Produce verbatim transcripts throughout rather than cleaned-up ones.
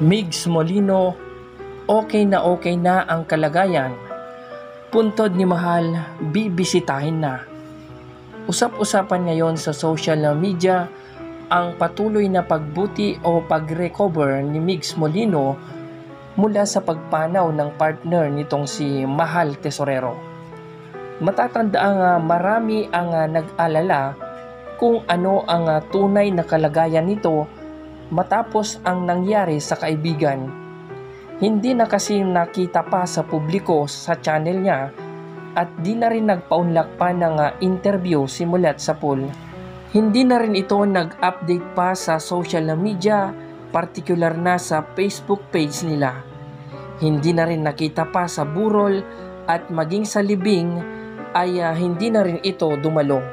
Migs Molino, okay na okay na ang kalagayan. Puntod ni Mahal, bibisitahin na. Usap-usapan ngayon sa social media ang patuloy na pagbuti o pag-recover ni Migs Molino mula sa pagpanaw ng partner nitong si Mahal Tesorero. Matatandaan nga marami ang uh, nag-alala kung ano ang uh, tunay na kalagayan nito matapos ang nangyari sa kaibigan. Hindi na kasi nakita pa sa publiko sa channel niya at di na rin nagpaunlak pa ng uh, interview simulat sa pool. Hindi na rin ito nag-update pa sa social media, partikular na sa Facebook page nila. Hindi na rin nakita pa sa burol at maging sa libing ay uh, hindi na rin ito dumalo.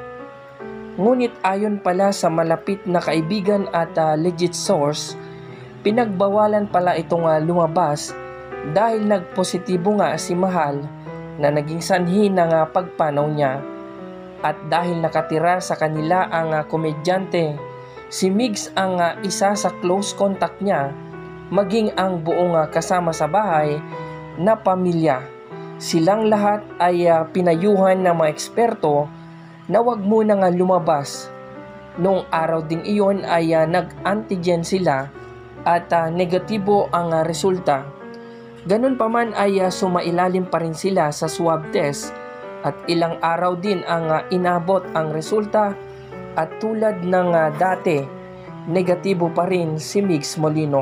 Ngunit ayon pala sa malapit na kaibigan at uh, legit source, pinagbawalan pala itong uh, lumabas dahil nagpositibo nga si Mahal na naging sanhi ng uh, pagpanaw niya. At dahil nakatira sa kanila ang uh, komedyante, si Migs ang uh, isa sa close contact niya, maging ang buong uh, kasama sa bahay na pamilya. Silang lahat ay uh, pinayuhan ng mga eksperto na wag muna nga lumabas. Noong araw ding iyon ay uh, nag-antigen sila at uh, negatibo ang uh, resulta. Ganun pa man ay uh, sumailalim pa rin sila sa swab test at ilang araw din ang uh, inabot ang resulta at tulad ng uh, dati, negatibo pa rin si Migs Molino.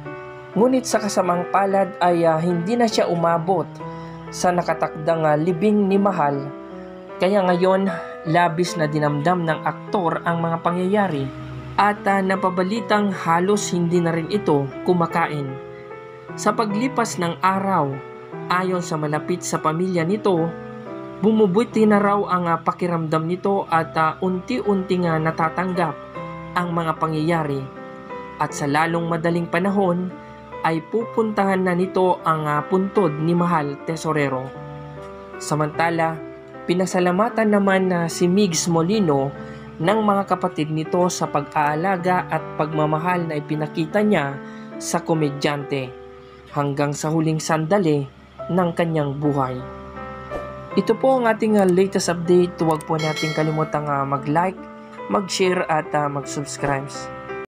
Ngunit sa kasamang palad ay uh, hindi na siya umabot sa nakatakdang uh, libing ni Mahal. Kaya ngayon, labis na dinamdam ng aktor ang mga pangyayari at uh, napabalitang halos hindi na rin ito kumakain. Sa paglipas ng araw, ayon sa malapit sa pamilya nito, bumubuti na raw ang uh, pakiramdam nito at uh, unti-unti nga natatanggap ang mga pangyayari. At sa lalong madaling panahon, ay pupuntahan na nito ang uh, puntod ni Mahal Tesorero. Samantala, pinasalamatan naman na uh, si Migs Molino ng mga kapatid nito sa pag-aalaga at pagmamahal na ipinakita niya sa komedyante hanggang sa huling sandali ng kanyang buhay. Ito po ang ating uh, latest update. Huwag po natin kalimutang uh, mag-like, mag-share at uh, mag-subscribe.